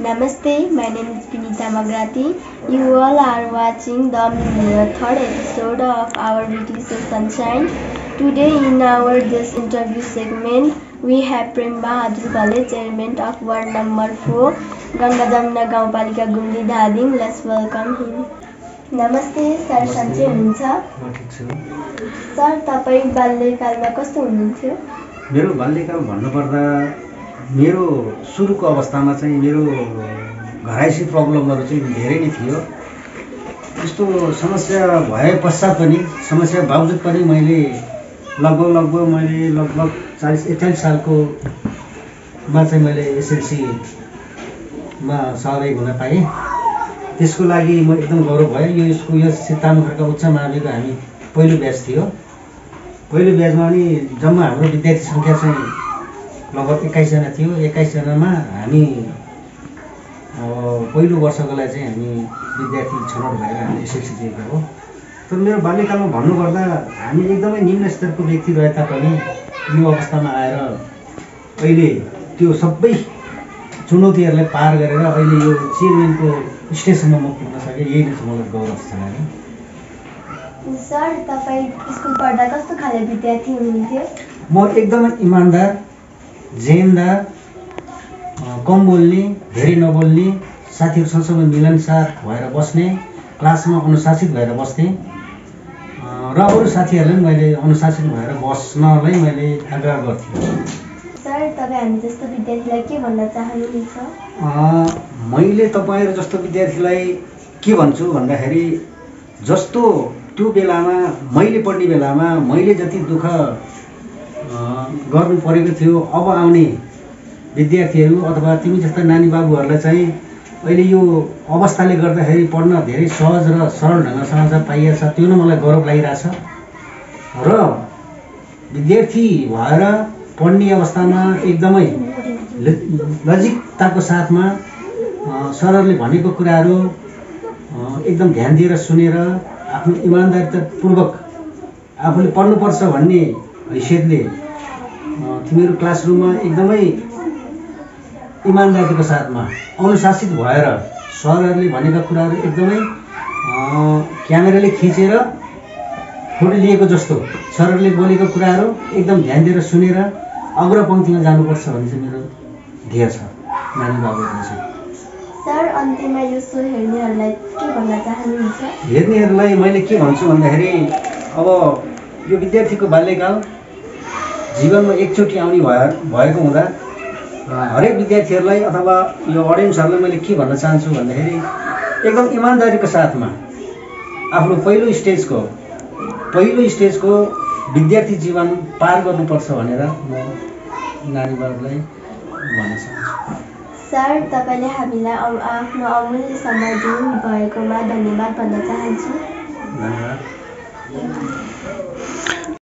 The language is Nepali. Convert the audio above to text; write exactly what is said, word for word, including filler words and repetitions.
Namaste, my name is Vinita Magrati. You all are watching the third episode of our British Sunshine. Today in our this interview segment, we have Prem Bahadur Bale, Chairman of Ward Number four, Ganga Jamuna Gaunpalika Gumdi Dhading. Let's welcome him. Namaste, sir. सन्चै हुनुहुन्छ? म ठीक छु। सर, तपाई बाल्यकालमा कस्तो हुनुहुन्थ्यो? मेरो बाल्यकाल भन्नुपर्दा मेरो सुरुको अवस्थामा चाहिँ मेरो घराइसी प्रब्लमहरु चाहिँ धेरै नै थियो। यस्तो समस्या भए पश्चात पनि समस्या बावजुद पनि मैले लगभग लगभग मैले लगभग चालीस एकचालीस सालको मा चाहिँ मैले एसएलसी मा सहभागी हुन पाएँ। त्यसको लागि म एकदम गौरव भएँ। यो यसको यो सितामुखरका उच्च माविको हामी पहिलो ब्याच थियो। पहिलो ब्याचमा नि जम्मा हाम्रो विद्यार्थी संख्या चाहिँ लगभग एक्काइस जना थियो। एक्काइस जनामा हामी पहिलो वर्षको लागि चाहिँ हामी विद्यार्थी छनौट भएर हामी एसएलसी दिएको हो। तर मेरो बाल्यकालमा भन्नुपर्दा हामी एकदमै निम्न स्तरको व्यक्ति रहे तापनि यो अवस्थामा आएर अहिले त्यो सबै चुनौतीहरूलाई पार गरेर अहिले यो चेयरम्यानको स्टेजसम्म म पुग्न सकेँ। यही नै मलाई गौरव छ। सर, तपाई स्कुल पढ्दा कस्तो खाले विद्यार्थी हुनुहुन्थ्यो? म एकदमै इमानदार, जिम्मेदार, कम बोल्ने, धेरै नबोल्ने, साथीहरुसँग मिलनसार भएर बस्ने, क्लासमा अनुशासित भएर बस्ने र अरू साथीहरुलाई मैले अनुशासित भएर बस्नलाई मैले आग्रह गर्थेँ। सर, तपाई हामी जस्तो विद्यार्थीलाई के भन्न चाहनुहुन्छ? मैले तपाईहरु जस्तो विद्यार्थीलाई के भन्छु भन्दाखेरि जस्तो त्यो बेलामा मैले पढ्ने बेलामा मैले जति दुःख गर्नु परेको थियो, अब आउने विद्यार्थीहरु अथवा तिमी जस्ता नानी बाबुहरुलाई चाहिँ अहिले यो अवस्थाले गर्दाखेरि पढ्न धेरै सहज र सरल ढंगसँग पाइएको छ। त्यो नै मलाई गौरव लागिरहेछ। र विद्यार्थी भएर पढ्ने अवस्थामा एकदमै लजिकताको साथमा सरले भनेको कुराहरू एकदम ध्यान दिएर सुनेर आफ्नो इमानदारीतापूर्वक आफूले पढ्नुपर्छ भन्ने हैसियतले तिमीहरू क्लासरुममा एकदमै इमानदारीको साथमा अनुशासित भएर सरहरूले भनेका कुराहरू एकदमै क्यामेराले खिचेर फोटो लिएको जस्तो सरहरूले बोलेको कुराहरू एकदम ध्यान दिएर सुनेर अग्रपंक्तिमा जानुपर्छ भन्ने चाहिँ मेरो ध्येय छ नानी बाबुहरुले चाहिँ। सर, अन्तिममा यो सो हेर्नेहरुलाई के भन्न चाहनुहुन्छ? हेर्नेहरुलाई मैले के भन्छु भन्दाखेरि अब यो विद्यार्थीको बाल्यकाल जीवनमा एकचोटि आउने भएको हुँदा हरेक विद्यार्थीहरुलाई अथवा यो ऑडियन्सहरुलाई मैले के भन्न चाहन्छु भन्दाखेरि एकदम इमानदारीको साथमा आफ्नो पहिलो स्टेजको पहिलो स्टेजको विद्यार्थी जीवन पार गर्नुपर्छ भनेर म नानी बाबुलाई भन्न चाहन्छु। सर, तपाईले हामीलाई आफ्नो अमूल्य समय दिनु भएकोमा धन्यवाद भन्न चाहन्छु। धन्यवाद।